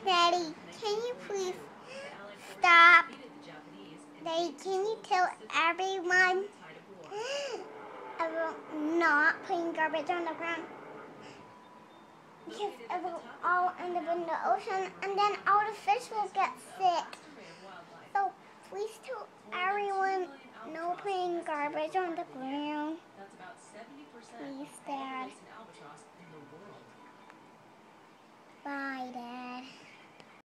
Daddy, can you please stop? Daddy, can you tell everyone about not putting garbage on the ground? Because it will all end up in the ocean and then all the fish will get sick. So please tell everyone no putting garbage on the ground. Please, Dad. Bye, Dad.